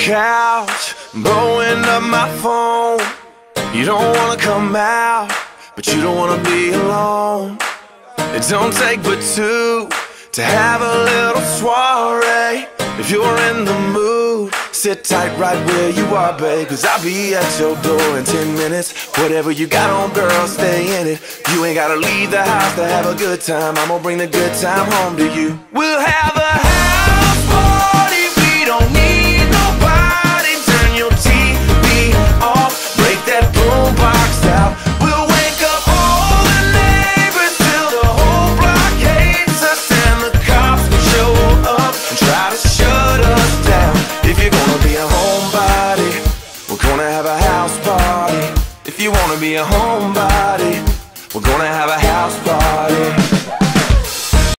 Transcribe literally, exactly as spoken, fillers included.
couch, blowing up my phone. You don't wanna come out, but you don't wanna be alone. It don't take but two to have a little soiree. If you're in the mood, sit tight right where you are, babe, cause I'll be at your door in ten minutes. Whatever you got on, girl, stay in it. You ain't gotta leave the house to have a good time. I'm gonna bring the good time home to you. We'll have a house party, we don't need nobody. Turn your T V off, break that boombox out. We'll wake up all the neighbors till the whole block hates us, and the cops will show up and try to shut us down. If you're gonna be a homebody, we're gonna have a house party. If you wanna be a homebody, we're gonna have a